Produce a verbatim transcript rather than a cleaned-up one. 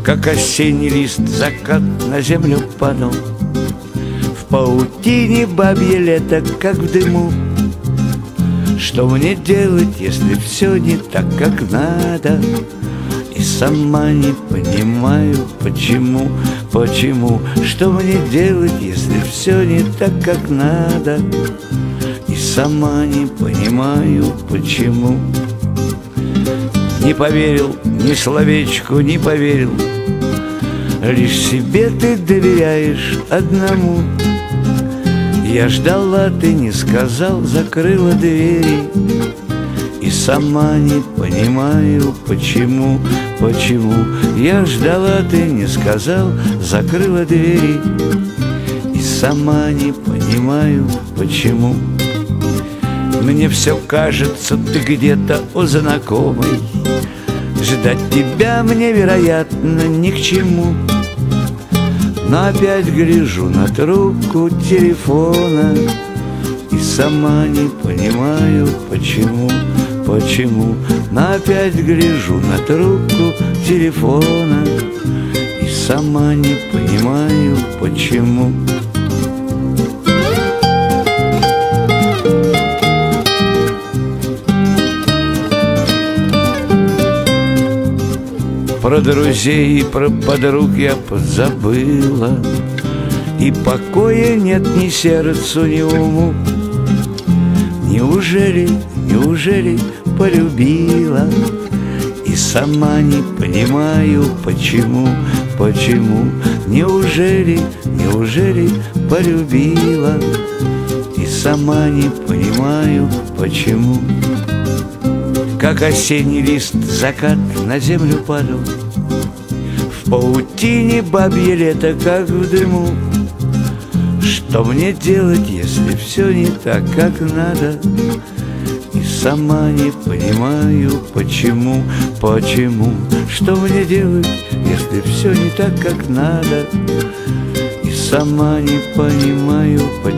как осенний лист, закат на землю падал. В паутине бабье лето, как в дыму. Что мне делать, если все не так, как надо? И сама не понимаю, почему, почему. Что мне делать, если все не так, как надо? И сама не понимаю, почему. Не поверил, ни словечку не поверил. Лишь себе ты доверяешь одному. Я ждала, ты не сказал, закрыла двери. И сама не понимаю, почему, почему. Я ждала, ты не сказал, закрыла двери. И сама не понимаю, почему. Мне все кажется, ты где-то у знакомой. Ждать тебя мне, вероятно, ни к чему. Но опять гляжу на трубку телефона и сама не понимаю, почему, почему. Но опять гляжу на трубку телефона и сама не понимаю, почему. Про друзей и про подруг я позабыла, и покоя нет ни сердцу, ни уму. Неужели, неужели полюбила? И сама не понимаю, почему, почему. Неужели, неужели полюбила? И сама не понимаю, почему. Как осенний лист, закат на землю падал. В паутине бабье лето, как в дыму. Что мне делать, если все не так, как надо? И сама не понимаю, почему, почему. Что мне делать, если все не так, как надо? И сама не понимаю, почему.